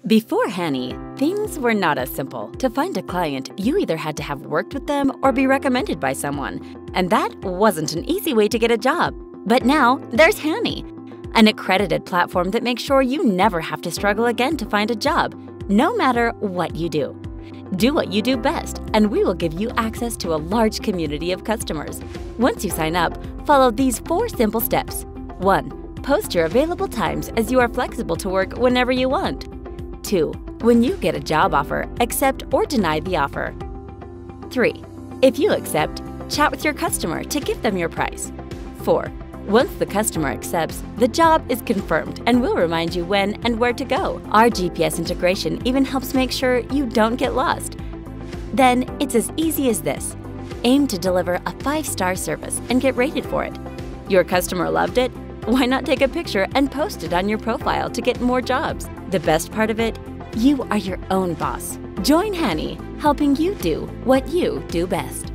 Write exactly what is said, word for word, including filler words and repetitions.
Before Hanny, things were not as simple. To find a client, you either had to have worked with them or be recommended by someone, and that wasn't an easy way to get a job. But now, there's Hanny, an accredited platform that makes sure you never have to struggle again to find a job, no matter what you do. Do what you do best, and we will give you access to a large community of customers. Once you sign up, follow these four simple steps. one. Post your available times, as you are flexible to work whenever you want. two. When you get a job offer, accept or deny the offer. three. If you accept, chat with your customer to give them your price. four. Once the customer accepts, the job is confirmed and we'll remind you when and where to go. Our G P S integration even helps make sure you don't get lost. Then it's as easy as this. Aim to deliver a five-star service and get rated for it. Your customer loved it? Why not take a picture and post it on your profile to get more jobs? The best part of it? You are your own boss. Join Hanny, helping you do what you do best.